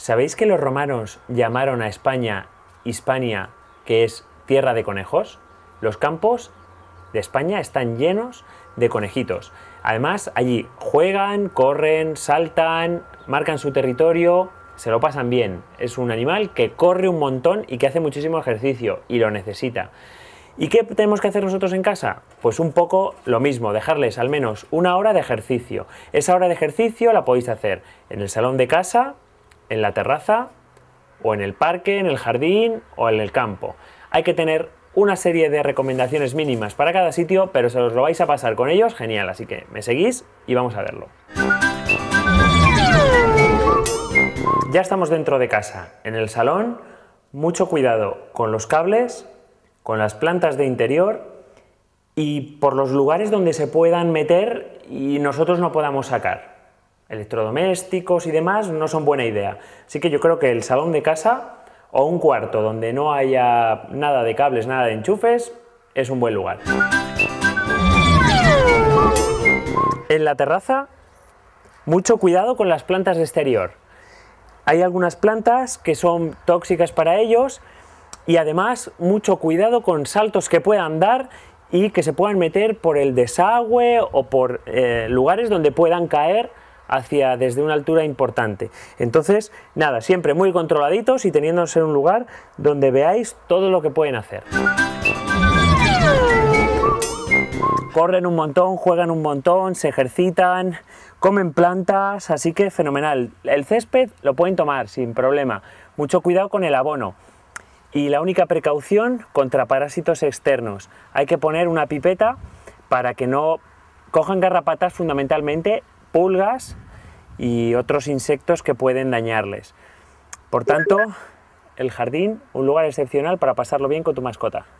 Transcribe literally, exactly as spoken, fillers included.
¿Sabéis que los romanos llamaron a España Hispania, que es tierra de conejos? Los campos de España están llenos de conejitos. Además, allí juegan, corren, saltan, marcan su territorio, se lo pasan bien. Es un animal que corre un montón y que hace muchísimo ejercicio y lo necesita. ¿Y qué tenemos que hacer nosotros en casa? Pues un poco lo mismo, dejarles al menos una hora de ejercicio. Esa hora de ejercicio la podéis hacer en el salón de casa, en la terraza, o en el parque, en el jardín o en el campo. Hay que tener una serie de recomendaciones mínimas para cada sitio, pero se os lo vais a pasar con ellos genial, así que me seguís y vamos a verlo. Ya estamos dentro de casa, en el salón. Mucho cuidado con los cables, con las plantas de interior y por los lugares donde se puedan meter y nosotros no podamos sacar. Electrodomésticos y demás no son buena idea. Así que yo creo que el salón de casa o un cuarto donde no haya nada de cables, nada de enchufes, es un buen lugar. En la terraza, mucho cuidado con las plantas de exterior. Hay algunas plantas que son tóxicas para ellos y además mucho cuidado con saltos que puedan dar y que se puedan meter por el desagüe o por eh, lugares donde puedan caer hacia desde una altura importante. Entonces, nada, siempre muy controladitos y teniéndose en un lugar donde veáis todo lo que pueden hacer. Corren un montón, juegan un montón, se ejercitan, comen plantas, así que fenomenal. El césped lo pueden tomar sin problema. Mucho cuidado con el abono. Y la única precaución contra parásitos externos. Hay que poner una pipeta para que no cojan garrapatas, fundamentalmente pulgas y otros insectos que pueden dañarles. Por tanto, el jardín, un lugar excepcional para pasarlo bien con tu mascota.